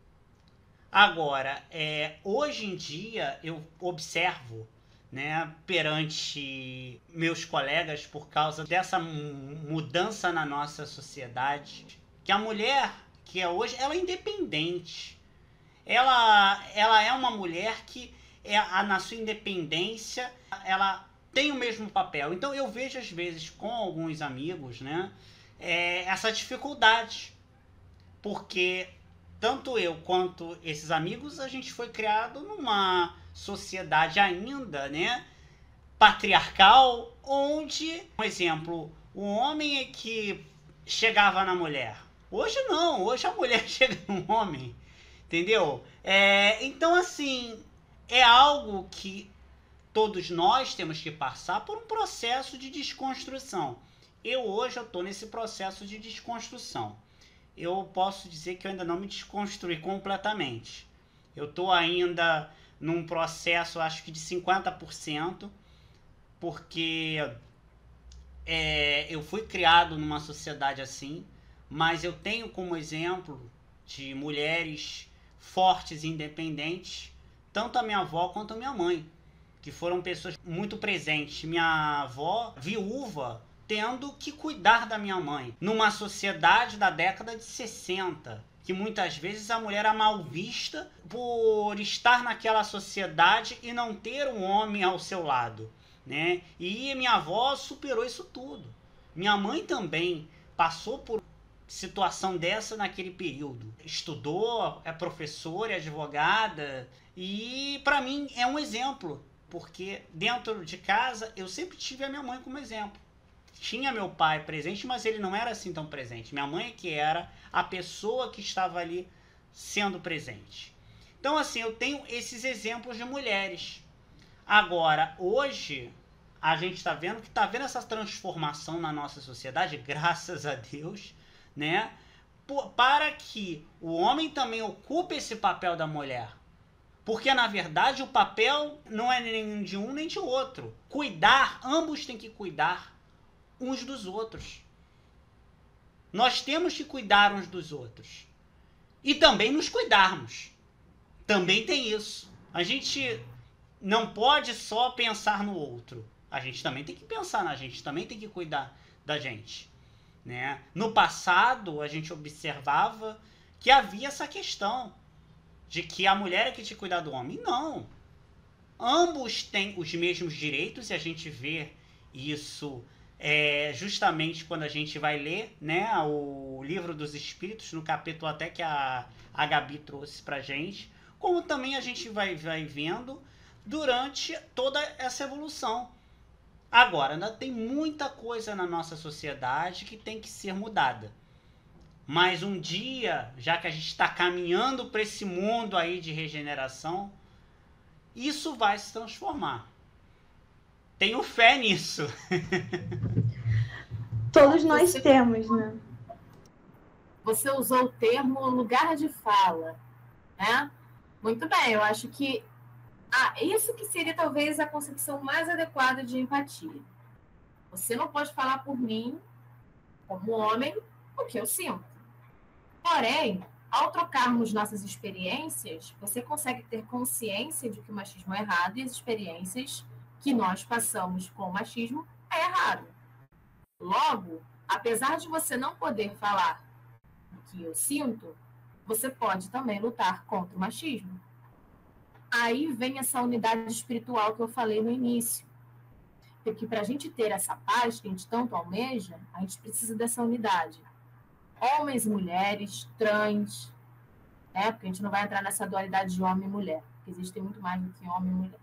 Speaker 3: Agora, é, hoje em dia eu observo, né, perante meus colegas, por causa dessa mudança na nossa sociedade, que a mulher, que é hoje, ela é independente. Ela, ela é uma mulher que, é, na sua independência, ela tem o mesmo papel. Então eu vejo às vezes com alguns amigos, né, é, essa dificuldade, porque tanto eu quanto esses amigos, a gente foi criado numa sociedade ainda, né, patriarcal, onde, por exemplo, o homem é que chegava na mulher. Hoje não, hoje a mulher chega no homem, entendeu? É, então, assim, é algo que todos nós temos que passar por um processo de desconstrução. Eu hoje estou nesse processo de desconstrução. Eu posso dizer que eu ainda não me desconstruí completamente. Eu estou ainda num processo, acho que de cinquenta por cento, porque é, eu fui criado numa sociedade assim, mas eu tenho como exemplo de mulheres fortes e independentes, tanto a minha avó quanto a minha mãe, que foram pessoas muito presentes. Minha avó, viúva, tendo que cuidar da minha mãe, numa sociedade da década de sessenta, que muitas vezes a mulher era mal vista por estar naquela sociedade e não ter um homem ao seu lado, né? E minha avó superou isso tudo. Minha mãe também passou por situação dessa naquele período. Estudou, é professora, é advogada, e para mim é um exemplo, porque dentro de casa eu sempre tive a minha mãe como exemplo. Tinha meu pai presente, mas ele não era assim tão presente. Minha mãe que era a pessoa que estava ali sendo presente. Então, assim, eu tenho esses exemplos de mulheres. Agora, hoje, a gente está vendo que está vendo essa transformação na nossa sociedade, graças a Deus, né? Para que o homem também ocupe esse papel da mulher. Porque, na verdade, o papel não é nem de um nem de outro. Cuidar, ambos têm que cuidar uns dos outros. Nós temos que cuidar uns dos outros. E também nos cuidarmos. Também tem isso. A gente não pode só pensar no outro. A gente também tem que pensar na gente, também tem que cuidar da gente, né? No passado, a gente observava que havia essa questão de que a mulher é que te cuida do homem. Não. Ambos têm os mesmos direitos, e a gente vê isso é, justamente quando a gente vai ler, né, o Livro dos Espíritos, no capítulo até que a, a Gabi trouxe pra gente, como também a gente vai, vai vendo durante toda essa evolução. Agora, ainda tem muita coisa na nossa sociedade que tem que ser mudada. Mas um dia, já que a gente está caminhando para esse mundo aí de regeneração, isso vai se transformar. Tenho fé nisso.
Speaker 5: Todos nós
Speaker 4: Você-
Speaker 5: temos, né?
Speaker 4: Você usou o termo lugar de fala, né? Muito bem, eu acho que ah, isso que seria talvez a concepção mais adequada de empatia. Você não pode falar por mim, como homem, o que eu sinto. Porém, ao trocarmos nossas experiências, você consegue ter consciência de que o machismo é errado e as experiências que nós passamos com o machismo é errado. Logo, apesar de você não poder falar o que eu sinto, você pode também lutar contra o machismo. Aí vem essa unidade espiritual que eu falei no início. Porque para a gente ter essa paz que a gente tanto almeja, a gente precisa dessa unidade. Homens e mulheres, trans, né? Porque a gente não vai entrar nessa dualidade de homem e mulher, porque existe muito mais do que homem e mulher.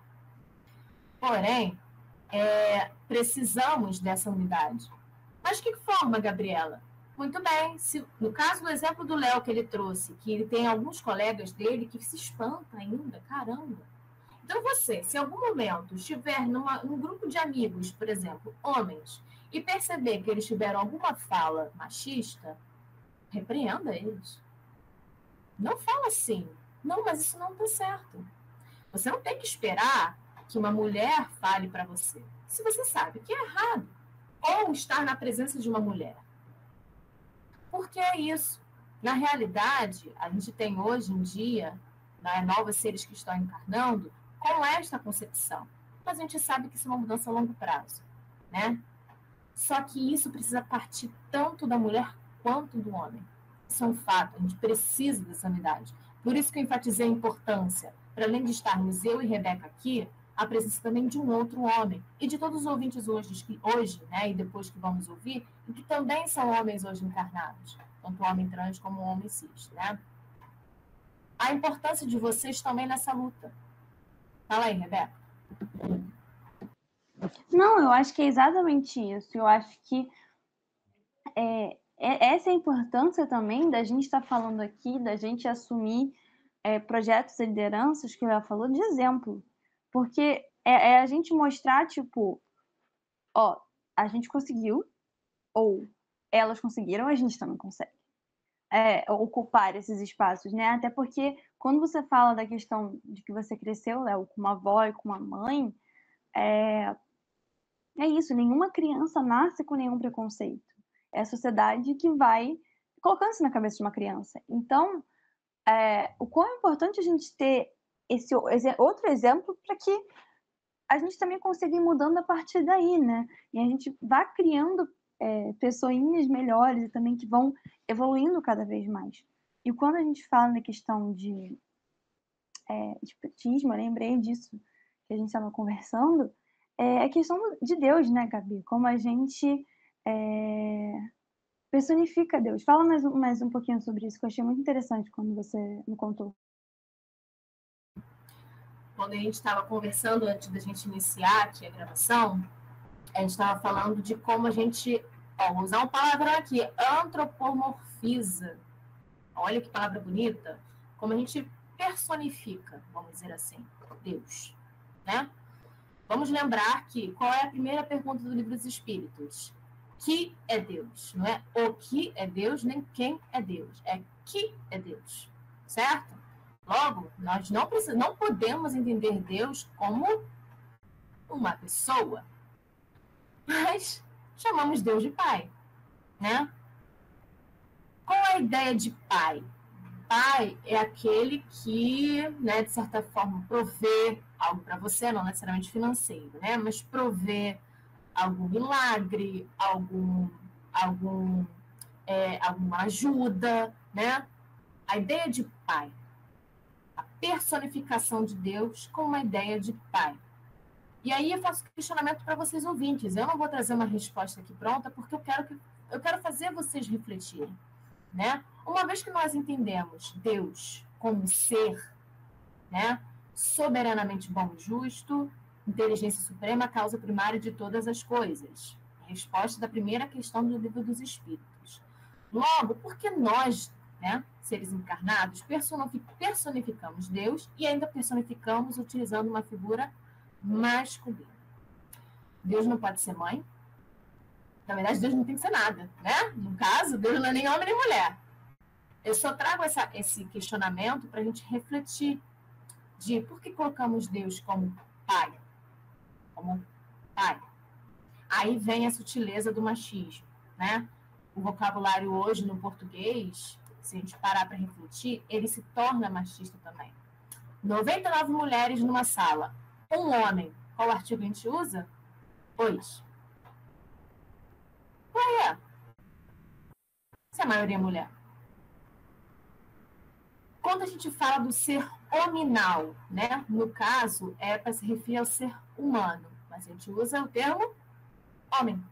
Speaker 4: Porém, é, precisamos dessa unidade. Mas de que forma, Gabriela? Muito bem. Se, no caso do exemplo do Léo que ele trouxe, que ele tem alguns colegas dele que se espantam ainda, caramba. Então você, se em algum momento estiver numa, num grupo de amigos, por exemplo, homens, e perceber que eles tiveram alguma fala machista, repreenda eles. Não fala assim. Não, mas isso não está certo. Você não tem que esperar que uma mulher fale para você, se você sabe que é errado. Ou estar na presença de uma mulher. Porque é isso. Na realidade, a gente tem hoje em dia, né, novos seres que estão encarnando, com esta concepção. Mas a gente sabe que isso é uma mudança a longo prazo, né? Só que isso precisa partir tanto da mulher quanto do homem. Isso é um fato, a gente precisa dessa unidade. Por isso que eu enfatizei a importância, para além de estarmos eu e Rebeca aqui, a presença também de um outro homem. E de todos os ouvintes hoje, hoje né, e depois que vamos ouvir, e que também são homens hoje encarnados, tanto o homem trans como o homem cis, né? A importância de vocês também nessa luta. Fala aí, Rebeca.
Speaker 5: Não, eu acho que é exatamente isso. Eu acho que é, é, essa é a importância também da gente estar falando aqui, da gente assumir é, projetos e lideranças, que ela falou, de exemplo. Porque é, é a gente mostrar, tipo, ó, a gente conseguiu, ou elas conseguiram, a gente também consegue. É, ocupar esses espaços, né? Até porque quando você fala da questão de que você cresceu, Léo, com uma avó e com uma mãe, é, é isso, nenhuma criança nasce com nenhum preconceito. É a sociedade que vai colocando isso na cabeça de uma criança. Então, é, o quão é importante a gente ter esse, esse outro exemplo para que a gente também consiga ir mudando a partir daí, né? E a gente vá criando é, pessoinhas melhores e também que vão evoluindo cada vez mais. E quando a gente fala na questão de é, espiritismo, eu lembrei disso que a gente estava conversando, é a questão de Deus, né, Gabi? Como a gente é, personifica Deus. Fala mais um, mais um pouquinho sobre isso, que eu achei muito interessante quando você me contou.
Speaker 4: Quando a gente estava conversando antes da gente iniciar aqui a gravação, a gente estava falando de como a gente, ó, vou usar uma palavra aqui, antropomorfiza. Olha que palavra bonita. Como a gente personifica, vamos dizer assim, Deus, né? Vamos lembrar que qual é a primeira pergunta do Livro dos Espíritos? Que é Deus? Não é o que é Deus, nem quem é Deus. É que é Deus, certo? Logo, nós não, precisamos, não podemos entender Deus como uma pessoa, mas chamamos Deus de Pai, né? Qual é a ideia de Pai? Pai é aquele que, né, de certa forma, provê algo para você, não necessariamente financeiro, né? Mas provê algum milagre, algum, algum, é, alguma ajuda, né? A ideia de Pai. A personificação de Deus com uma ideia de Pai. E aí eu faço questionamento para vocês ouvintes. Eu não vou trazer uma resposta aqui pronta, porque eu quero, que, eu quero fazer vocês refletirem, né? Uma vez que nós entendemos Deus como ser, né, soberanamente bom e justo, Inteligência suprema, causa primária de todas as coisas. Resposta da primeira questão do Livro dos Espíritos. Logo, por que nós, né, seres encarnados, personificamos Deus e ainda personificamos utilizando uma figura masculina? Deus não pode ser mãe? Na verdade, Deus não tem que ser nada, né? No caso, Deus não é nem homem nem mulher. Eu só trago essa, esse questionamento para a gente refletir de por que colocamos Deus como pai? Como pai. Aí vem a sutileza do machismo, né? O vocabulário hoje no português, se a gente parar para refletir, ele se torna machista também. noventa e nove mulheres numa sala, um homem. Qual artigo a gente usa? Pois. Qual é? Se a maioria é mulher. Quando a gente fala do ser hominal, né? No caso, é para se referir ao ser humano, mas a gente usa o termo homem.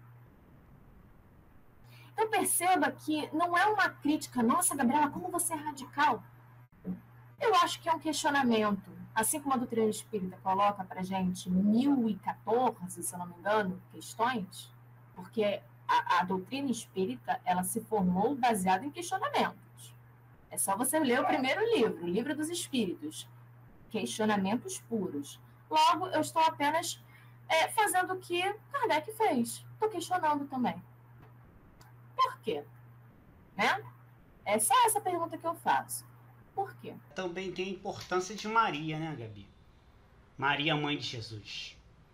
Speaker 4: Então perceba que não é uma crítica, nossa, Gabriela, como você é radical. Eu acho que é um questionamento, assim como a doutrina espírita coloca para a gente mil e quatorze, se eu não me engano, questões, porque a, a doutrina espírita ela se formou baseada em questionamentos. É só você ler o primeiro livro, o Livro dos Espíritos, questionamentos puros. Logo, eu estou apenas é, fazendo o que Kardec fez. Estou questionando também. Por quê? Né? É só essa pergunta que eu faço. Por quê?
Speaker 3: Também tem a importância de Maria, né, Gabi? Maria, mãe de Jesus.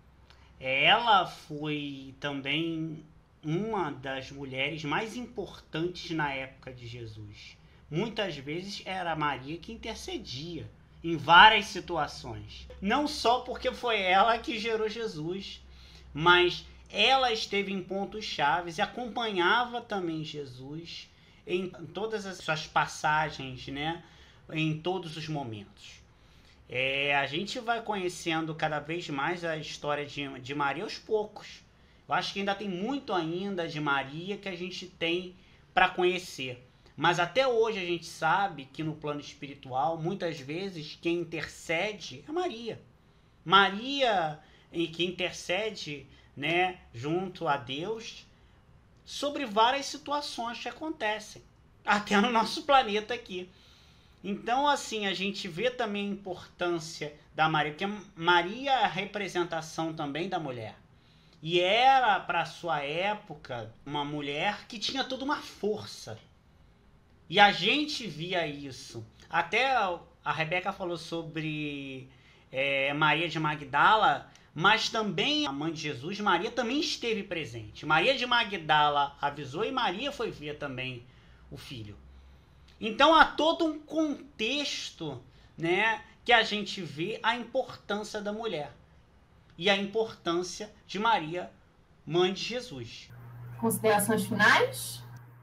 Speaker 3: Ela foi também uma das mulheres mais importantes na época de Jesus. Muitas vezes era Maria que intercedia em várias situações. Não só porque foi ela que gerou Jesus, mas ela esteve em pontos chaves e acompanhava também Jesus em todas as suas passagens, né? Em todos os momentos. É, a gente vai conhecendo cada vez mais a história de, de Maria aos poucos. Eu acho que ainda tem muito ainda de Maria que a gente tem para conhecer. Mas até hoje a gente sabe que no plano espiritual, muitas vezes, quem intercede é Maria. Maria em que intercede, né, junto a Deus sobre várias situações que acontecem, até no nosso planeta aqui. Então, assim, a gente vê também a importância da Maria, porque Maria é a representação também da mulher. E era, para a sua época, uma mulher que tinha toda uma força. E a gente via isso. Até a Rebeca falou sobre é, Maria de Magdala, mas também a mãe de Jesus, Maria, também esteve presente. Maria de Magdala avisou e Maria foi ver também o filho. Então há todo um contexto, né, que a gente vê a importância da mulher e a importância de Maria, mãe de Jesus.
Speaker 4: Considerações finais?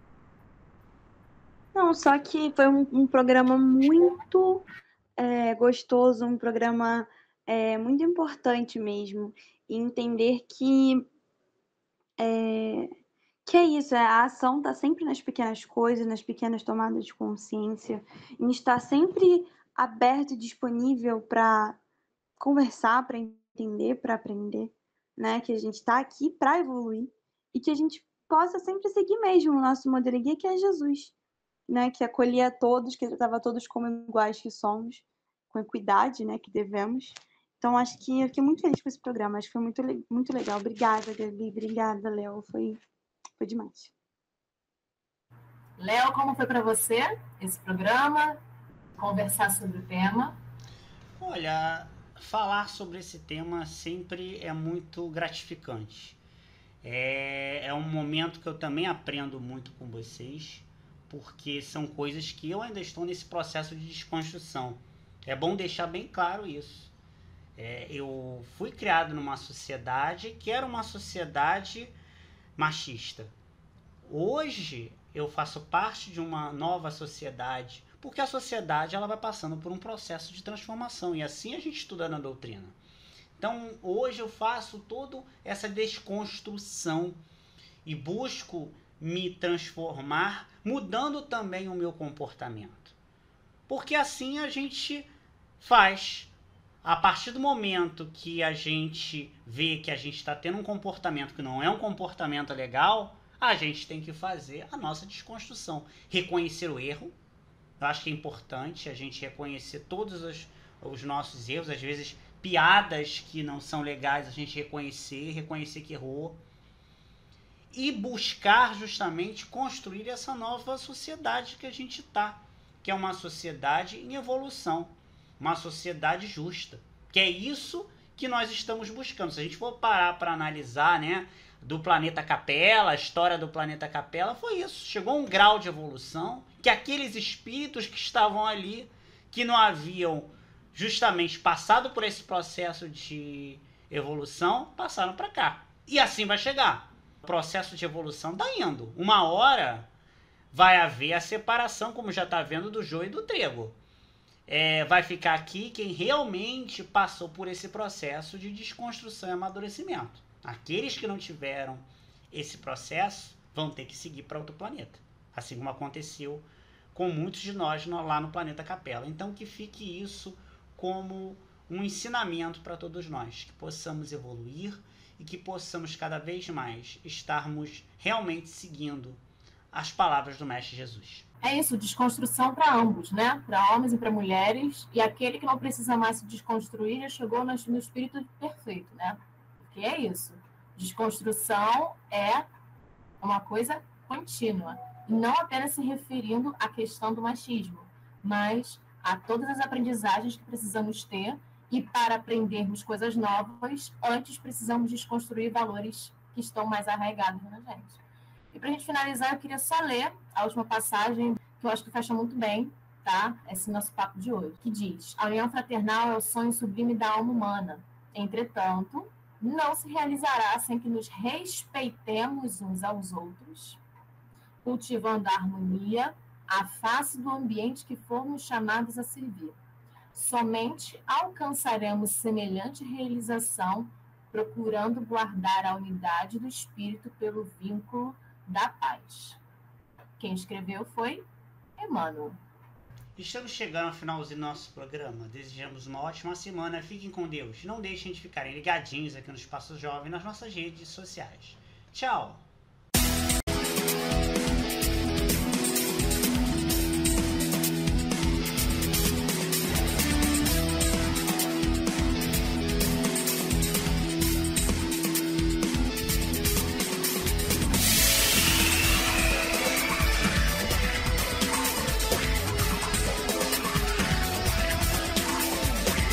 Speaker 5: Não, só que foi um, um programa muito é, gostoso, um programa é, muito importante mesmo. E entender que é, que é isso, a ação está sempre nas pequenas coisas, nas pequenas tomadas de consciência, em estar sempre aberto e disponível para conversar, para entender, para aprender, né? Que a gente está aqui para evoluir e que a gente possa sempre seguir mesmo o nosso modelo guia, que é Jesus, né? Que acolhia a todos, que tratava todos como iguais que somos, com equidade, né? Que devemos. Então, acho que eu fiquei muito feliz com esse programa, acho que foi muito, muito legal. Obrigada, Gabi, obrigada, Léo, foi... Foi demais.
Speaker 4: Léo, como foi para você esse programa? Conversar sobre o tema?
Speaker 3: Olha, falar sobre esse tema sempre é muito gratificante. É, é um momento que eu também aprendo muito com vocês, porque são coisas que eu ainda estou nesse processo de desconstrução. É bom deixar bem claro isso. É, eu fui criado numa sociedade que era uma sociedade machista. Hoje eu faço parte de uma nova sociedade, porque a sociedade ela vai passando por um processo de transformação e assim a gente estuda na doutrina. Então hoje eu faço toda essa desconstrução e busco me transformar, mudando também o meu comportamento, porque assim a gente faz A partir do momento que a gente vê que a gente está tendo um comportamento que não é um comportamento legal, a gente tem que fazer a nossa desconstrução. Reconhecer o erro. Eu acho que é importante a gente reconhecer todos os, os nossos erros. Às vezes, piadas que não são legais, a gente reconhecer, reconhecer que errou. E buscar justamente construir essa nova sociedade que a gente está. Que é uma sociedade em evolução. Uma sociedade justa, que é isso que nós estamos buscando. Se a gente for parar para analisar, né, do planeta Capela, a história do planeta Capela foi isso. Chegou a um grau de evolução que aqueles espíritos que estavam ali, que não haviam justamente passado por esse processo de evolução, passaram para cá. E assim vai chegar. O processo de evolução está indo. Uma hora vai haver a separação, como já está vendo, do joio e do trigo. É, vai ficar aqui quem realmente passou por esse processo de desconstrução e amadurecimento. Aqueles que não tiveram esse processo vão ter que seguir para outro planeta. Assim como aconteceu com muitos de nós no, lá no planeta Capela. Então que fique isso como um ensinamento para todos nós. Que possamos evoluir e que possamos cada vez mais estarmos realmente seguindo as palavras do Mestre Jesus.
Speaker 4: É isso, desconstrução para ambos, né? Para homens e para mulheres. E aquele que não precisa mais se desconstruir já chegou no espírito perfeito, né? Porque é isso. Desconstrução é uma coisa contínua. E não apenas se referindo à questão do machismo, mas a todas as aprendizagens que precisamos ter. E para aprendermos coisas novas, antes precisamos desconstruir valores que estão mais arraigados na gente. E para a gente finalizar, eu queria só ler a última passagem, que eu acho que fecha muito bem, tá? Esse nosso papo de hoje, que diz: a união fraternal é o sonho sublime da alma humana. Entretanto, não se realizará sem que nos respeitemos uns aos outros, cultivando a harmonia à face do ambiente que formos chamados a servir. Somente alcançaremos semelhante realização procurando guardar a unidade do espírito pelo vínculo da paz. Quem escreveu foi Emmanuel.
Speaker 3: Estamos chegando ao finalzinho do nosso programa. Desejamos uma ótima semana. Fiquem com Deus. Não deixem de ficarem ligadinhos aqui no Espaço Jovem nas nossas redes sociais. Tchau!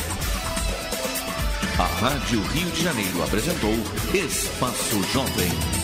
Speaker 2: A Rádio Rio de Janeiro apresentou Espaço Jovem.